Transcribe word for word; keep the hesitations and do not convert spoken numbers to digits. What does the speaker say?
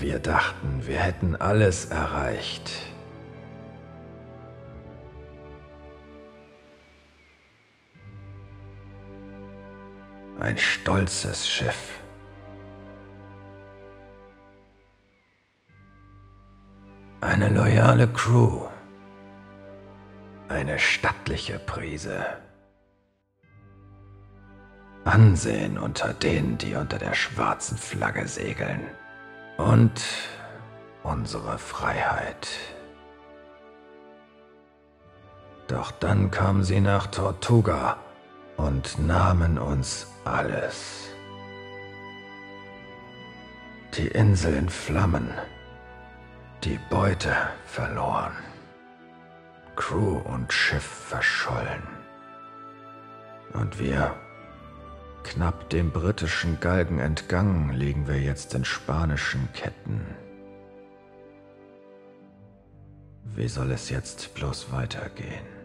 Wir dachten, wir hätten alles erreicht. Ein stolzes Schiff. Eine loyale Crew. Eine stattliche Prise. Ansehen unter denen, die unter der schwarzen Flagge segeln. Und unsere Freiheit. Doch dann kamen sie nach Tortuga und nahmen uns alles. Die Insel in Flammen, die Beute verloren, Crew und Schiff verschollen. Und wir, knapp dem britischen Galgen entgangen, liegen wir jetzt in spanischen Ketten. Wie soll es jetzt bloß weitergehen?